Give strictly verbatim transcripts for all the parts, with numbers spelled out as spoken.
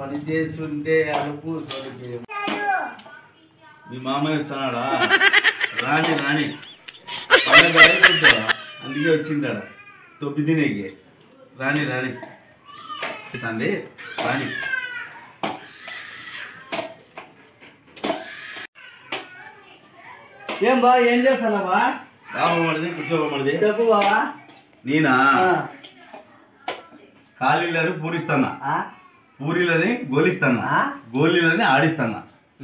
పని చేస్తుంటే అలుపు సొలిపి మీ మామయ్య వస్తున్నాడా రాని రాని పండగ అయిపోతుందా అందుకే వచ్చింటాడా తొప్పి తినేకి రాని రాని సంది రాని ఏం బా ఏం చేస్తున్నావా రాబోమడిది కూర్చోబోమడిది చెప్పు బావా నేనా ఖాళీలని పూరిస్తానా పూరీలని గోలిస్తానా గోళీలని ఆడిస్తానా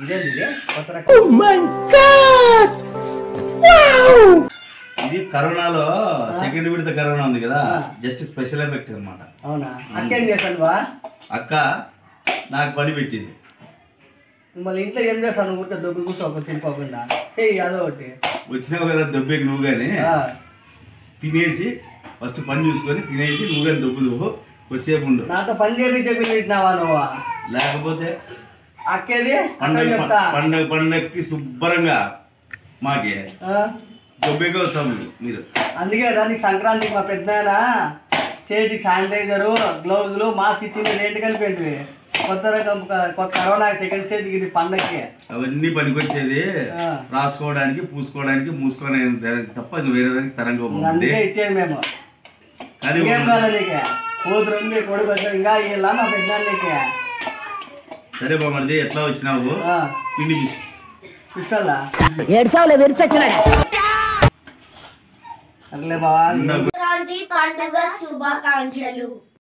ఇది కరోనాలో సెకండ్ విడత కరోనా ఉంది కదా జస్ట్ స్పెషల్ ఎఫెక్ట్ అనమాట. అవునా అక్క ఏం చేశాను బా అక్క నాకు పని పెట్టింది. మళ్ళీ ఇంట్లో ఏం చేస్తాను ఊరికే దొబ్బి కూర్చోక తినిపోకుండా చెయ్యి అదో ఒకటి వచ్చినావు కదా దొబ్బేకి నువ్వు కానీ తినేసి ఫస్ట్ పని చూసుకొని తినేసి నువ్వు కానీ దొబ్బు దువ్వు కొద్దిసేపు ఉండు. నాతో పని చేపి చెప్పి పెట్టినావా నువ్వు లేకపోతే అక్కేది పండగ పండగ పండగకి శుభ్రంగా మాకి దొబ్బేకే వస్తాము మీరు. అందుకే దానికి సంక్రాంతికి మా పెద్ద చేతికి శానిటైజరు గ్లౌజులు మాస్క్ ఇచ్చింది రేటు కలిపేటివి కొత్త రకం కొత్త కరోనా సెకండ్ స్టేజ్కి ఇది పండగకి అవన్నీ పనికొచ్చేది రాసుకోవడానికి పూసుకోవడానికి మూసుకోవడానికి తప్ప ఇంకా వేరే దానికి తరంగా అందుకే ఇచ్చేది మేము. కానీ నీకే కూతురు ఉంది కొడుకు వచ్చాడు ఇంకా ఇలా మా పెద్దకి. సరే బామ్మది ఎట్లా వచ్చినావు పిండి ఇస్తాలా అట్లే బావా పండుగ శుభాకాంక్షలు.